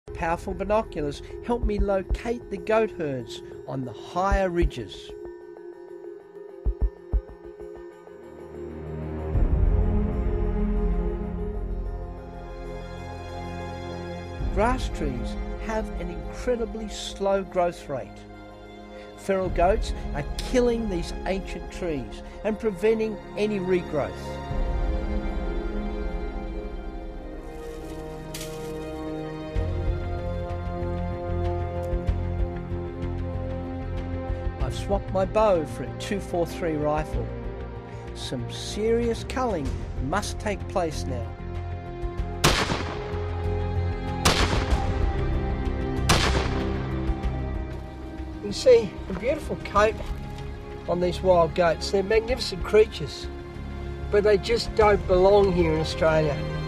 Powerful binoculars help me locate the goat herds on the higher ridges. Grass trees have an incredibly slow growth rate. Feral goats are killing these ancient trees and preventing any regrowth. I've swapped my bow for a 243 rifle. Some serious culling must take place now. You can see a beautiful coat on these wild goats. They're magnificent creatures, but they just don't belong here in Australia.